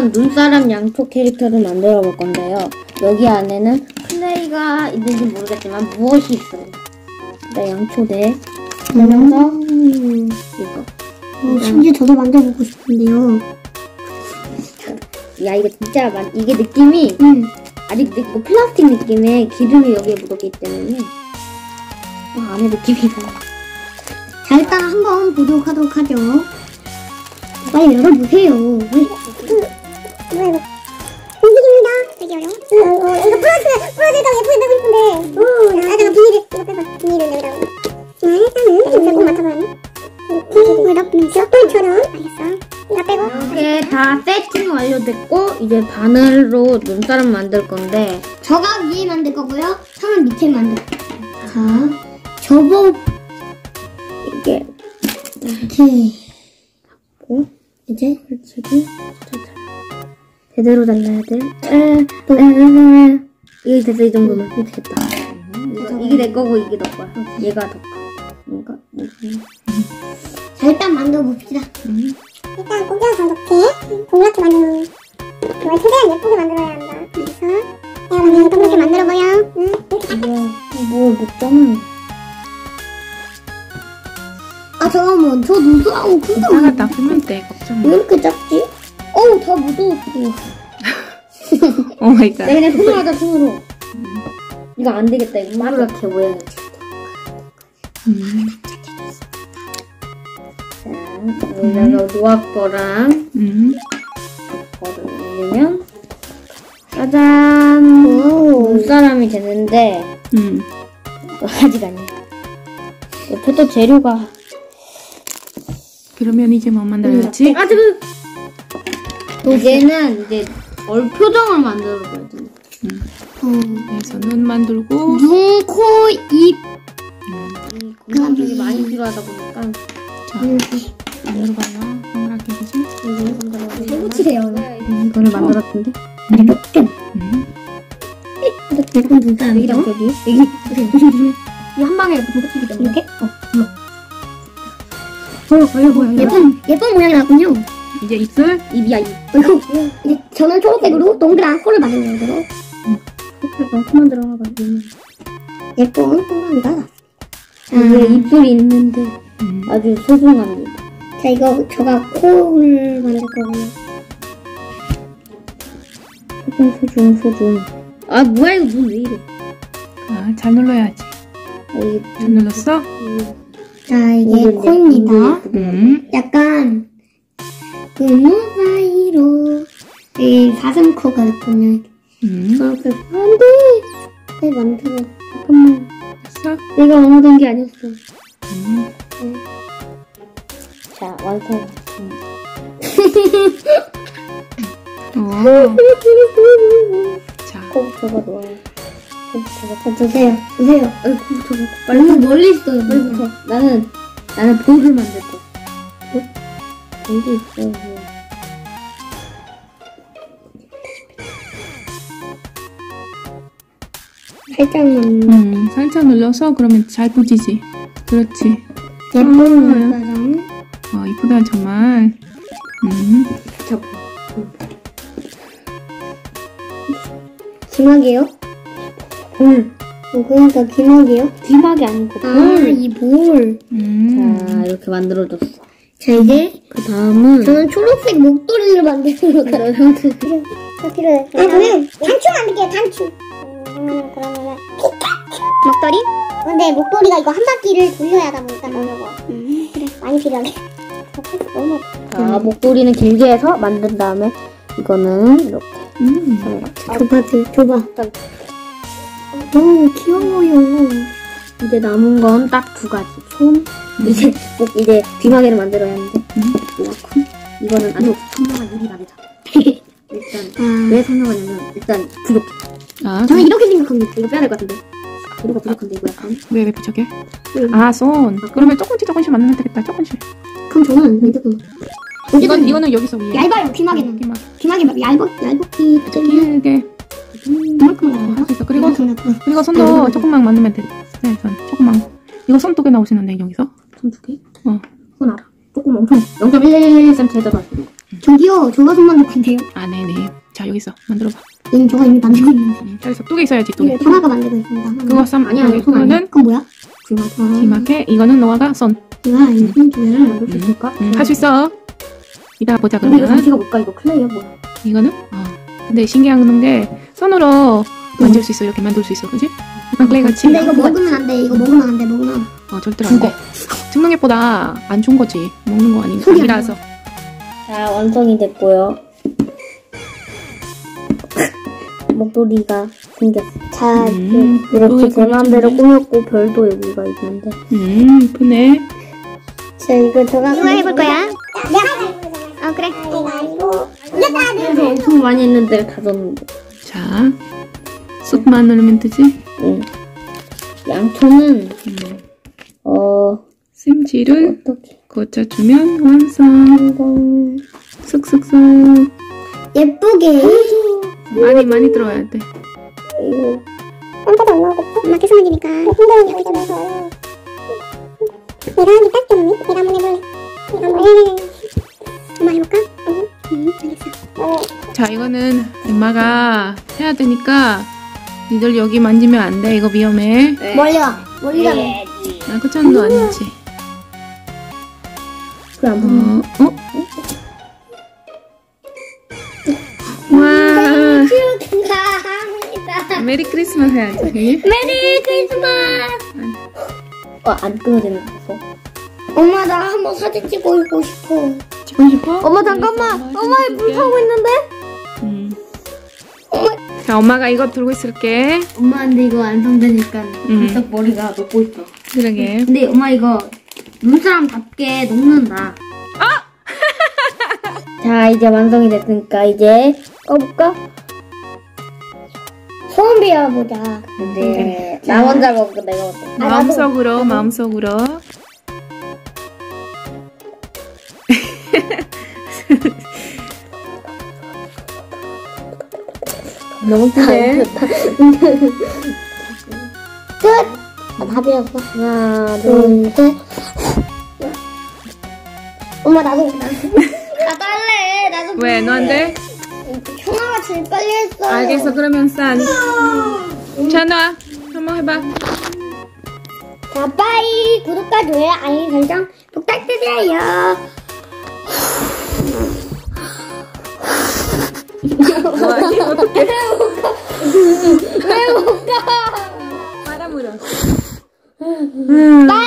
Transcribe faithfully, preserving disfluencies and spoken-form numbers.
오늘은 눈사람 양초 캐릭터를 만들어 볼 건데요. 여기 안에는 플레이가 있는지 모르겠지만 무엇이 있어요. 네, 양초대 그러면서 음. 이거 어, 심지어 저도 만들어보고 싶은데요. 야, 이게 진짜 만, 이게 느낌이 음. 아직 느, 이거 플라스틱 느낌의 기름이 여기에 묻었기 때문에 와, 안에 느낌이 달라. 자, 일단 한번 보도록 하도록 하죠. 빨리 열어보세요. 빨리. 뭐야 이거 움직입니다. 되게 어려워. 어, 어, 이거 풀어주, 풀어주다가 예쁘게 넣고 싶은데 오, 아, 잠깐 비닐을 이거 빼봐. 비닐을 여기다가 자, 일단은 진짜 꼭 맡아봐요. 이렇게 여러분 셔플처럼 알겠어. 이거 빼고 이렇게 다 세팅 완료됐고 이제 바늘로 눈사람 만들 건데 저가 위에 만들 거고요. 형은 밑에 만들 거예요. 자, 저거 이게 이렇게 고 이제 솔직히 제대로 달라야 돼. 에, 에, 에, 이게 됐어. 이 정도면 됐다. 이거, 이게 내 거고 이게 너 거야. 얘가 더 커. 뭔가 자, 일단 만들어 봅시다. 음. 일단 공기랑 동그랗게 동그랗게 만드는 이걸 최대한 예쁘게 만들어야 한다. 그래서 내가 만든 동그랗게 만들어봐요. 응? 이렇게 딱 뭐야? 뭘 못잖아. 아, 잠깐만. 저 눈사람 큰데 이따가 닦으면 돼. 걱정 왜 마. 이렇게 작지? 어우, 다 묻어있어. 오 마이 갓. 내가 그냥 손으로 하자 손으로. 이거 안 되겠다. 이거 동그랗게 모양이. 음. 자, 여기다가 노악 거랑 음. 거를 올리면 짜잔. 오. 눈사람이 되는데 음. 아직 아니야. 옆에 또 재료가. 그러면 이제 뭐 만들어야지? 아, 지금 이제는 이제 얼 표정을 만들어줘야 돼. 음. 음. 그래서 눈 만들고. 눈, 코, 입. 음. 공간적이 많이 필요하다 보니까 자, 열어봐요. 동그랗게 되지? 해보치세요. 이거를 만들었던데. 이렇게. 음. 예쁜 눈사람이죠? 여기랑 여기 여기 조심 조심. 이 한 방에 이렇게 도둑이기 때문에. 이렇게? 어, 눌러. 보여 보여 보여. 예쁜, 예쁜 모양이 나왔군요. 이제 입술. 입이야 입. 그리고 이제 저는 초록색으로 동그란 코를 만들는 거로 그래 너그만 들어가 봐. 예쁜 동그라미가 나왔어요. 위에 입술이 있는데 음. 아주 소중합니다. 자, 이거 제가 코를 만들 거고요. 소중 소중 소중. 아 뭐야 이거 눈 왜 이래? 아, 잘 눌러야지. 아, 이게 잘 눌렀어? 자, 이게 이게 코입니다. 음. 약간 그 눈 사이로 이 사슴코가 있군요. 음. 저렇게 안돼. 네, 만들어. 잠깐만. 됐어? 내가 원하던 게 아니었어. 음. 자 완성. 오. 자, 코부터가 좋아. 코부터가. 주세요. 주세요. 아이 코부터가. 빨리 너무 멀리 있어요. 빨리부터. 나는 나는 볼을 만들 거. 볼? 볼도 있어. 살짝만. 음, 살짝 눌러서 그러면 잘 보지지. 그렇지. 예쁜 음. 눈사람. 어, 이쁘다 정말. 음. 자, 기막이에요? 볼. 어, 그냥 다 기막이에요? 귀막이 아니고 볼. 아, 이 볼. 음. 자 이렇게 만들어줬어. 자, 이제 그 다음은 저는 초록색 목도리를 만들러 가요. 더 필요해. 아, 저는 단추 만들게요. 단추. 음, 그러면은 목도리? 근데 목도리가 이거 한 바퀴를 돌려야 하다 보니까 너무 음, 그래 많이 필요하게. 너무 자 목도리는 길게 해서 만든 다음에 이거는 이렇게. 음. 줘봐, 줘봐. 너무 귀여워요. 이제 남은 건 딱 두 가지. 손. 이제 목 이제 귀마개를 만들어야 하는데. 요만큼. 이거는 아주 선명한 유리 바르자. 일단 아, 왜 선명하냐면 일단 부족해. 아, 저는 이렇게 생각합니다. 이거 빼야 될 것 같은데. 재료가 부족한데 이거 약간. 왜, 왜 부족해? 음. 아, 손. 그러면 조금씩 조금씩 만들면 되겠다. 조금씩. 그럼 저는 이거는 이건, 이거는 여기서 위에. 얇아요. 귀마개는. 귀마개. 귀마개 막 얇아, 얇기 때문에 길게. 이만큼 나와요. 할 수 있어. 그리고, 이만큼 나와요. 그리고 손도 조금만 만들면 돼. 네, 손. 조금만. 이거 손 두 개 나오시는데, 여기서? 손 두 개? 어. 손 알아. 조금 엄청 영 점 일일 센티미터 해서 저기요, 저가 손 만들 건데요. 아, 네네. 자, 여기 있어. 만들어봐. 얘는 저가 이미 만들고 있는데. 음, 저기서 뚜개 있어야지, 뚜개. 하나가 만들고 있습니다. 그거 쌈, 아니야, 여기 손 아니야. 그거는 그건 뭐야? 기막해. 이거는 노아가 손. 이거야, 이손 두 개를 만들 수 음, 있을까? 음, 할 수 있어. 이따 보자, 근데 이거 그러면. 장치가 뭘까? 이거 클레이야 뭐야? 이거는? 어. 근데 신기한 게 손으로 만질 수 있어. 이렇게 만들 수 있어. 그지? 약간 클레이 같이. 근데 이거 먹으면 안 돼. 이거 먹으면 안 돼. 먹으면. 어, 절대로 안 돼. 죽는 것보다 안 좋은 거지. 먹는 거 아니, 속이 안 아니라서. 자, 완성이 됐고요. 목도리가 생겼어. 자, 음, 이렇게 제 목도리가 마음대로 꾸며졌네. 꾸몄고 별도 여기가 있는데. 음, 이쁘네. 자, 이거 제가 이거 해볼 거야? 내가 해보자. 어, 그래. 이거 아니고. 이겼다, 그래서 엄청 많이 했는데 다 줬는데. 자, 쑥만 누르면 되지? 응. 양초는 음. 어 심지를 어떻게 꽂아주면 완성. 한번 쑥쑥쑥. 예쁘게. 많이 많이 들어야 돼. 이거 깜빡이 안 나오겠지? 엄마 계속 만지니까 힘들게 여기 들어서. 내가 하기 딱 좋니? 내가 한번 해볼래. 내가 한번 해. 엄마 해볼까? 응. 응, 알겠어. 어. 자, 이거는 엄마가 해야 되니까 니들 여기 만지면 안 돼. 이거 위험해. 멀리 와. 멀리 가면. 나 그 정도 아니지. 그래 안 보면 어? 어? 와. 축하합니다. 메리 크리스마스 해야지. 메리 크리스마스. 어안 끊어지는 거. 엄마, 나 한번 사진 찍고 있고 싶어. 찍고 싶어? 엄마 잠깐만. 엄마 불 타고 있는데? 음. 자, 엄마가 이거 들고 있을게. 엄마한테 이거 완성되니까 음. 벌써 머리가 녹고 있어. 그러게. 근데 엄마 이거 눈사람답게 녹는다. 아! 자, 이제 완성이 됐으니까 이제 꺼볼까? 소원 빌어보자. 근데 나 먼저 먹고 내가 먼저. 마음속으로, 마음속으로. 너무 크네. 끝. 아, 다 빌었어. 하나, 둘, 둘, 셋. 엄마, 나도. 나도 할래. 나도. 왜, 너 안 돼? 형아가 제일 빨리 했어. 알겠어, 그러면 싼. 찬아, 한번 해봐. 자, 빠이. 구독과 좋아요, 알림 설정 부탁드려요. 뭐하지? 어떡해? 왜 못 가? 빨아 물어. 빠이.